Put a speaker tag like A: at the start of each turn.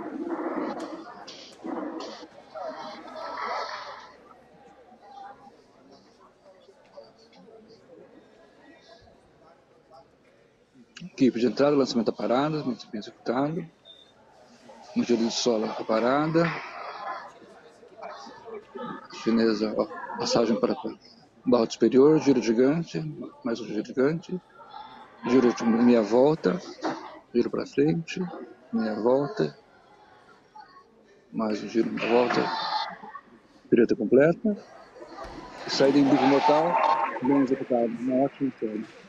A: Equipe de entrada, lançamento da parada, bem executado. Um giro de solo a parada. Chinesa, ó, passagem para barra superior, giro gigante, mais um giro gigante. Giro de meia volta, giro para frente, meia volta. Mais um giro, meia volta. Pirueta completa. E saída em bico mortal, bem executado, uma ótima série.